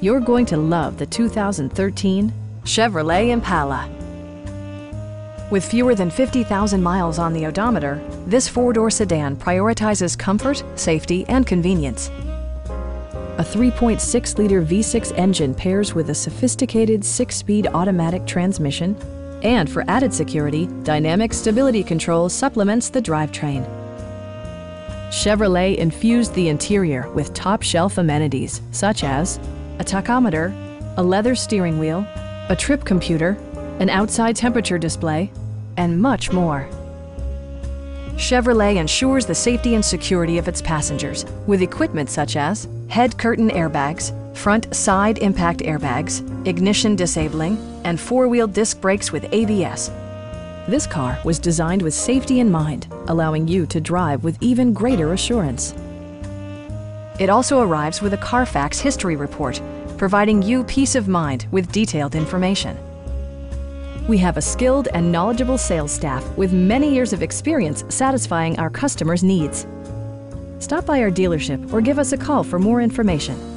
You're going to love the 2013 Chevrolet Impala. With fewer than 50,000 miles on the odometer, this four-door sedan prioritizes comfort, safety, and convenience. A 3.6-liter V6 engine pairs with a sophisticated 6-speed automatic transmission, and for added security, dynamic stability control supplements the drivetrain. Chevrolet infused the interior with top-shelf amenities such as a tachometer, a leather steering wheel, a trip computer, an outside temperature display, and much more. Chevrolet ensures the safety and security of its passengers with equipment such as head curtain airbags, front side impact airbags, ignition disabling, and four-wheel disc brakes with ABS. This car was designed with safety in mind, allowing you to drive with even greater assurance. It also arrives with a Carfax history report, providing you peace of mind with detailed information. We have a skilled and knowledgeable sales staff with many years of experience satisfying our customers' needs. Stop by our dealership or give us a call for more information.